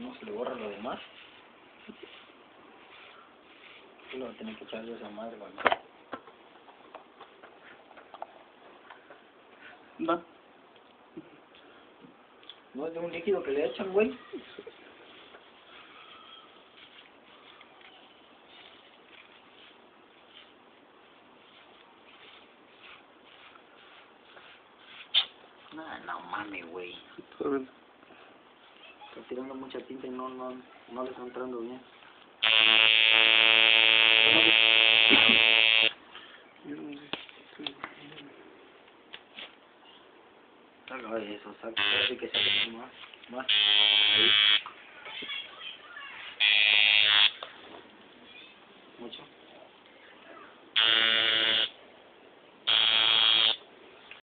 no se le borra lo demás. Y lo voy a tener que echar yo esa madre, güey. Va. No es de un líquido que le echan, güey. No mames, güey. Está tirando mucha tinta y no le está entrando bien. Saca eso, saca, que saque más. Ahí.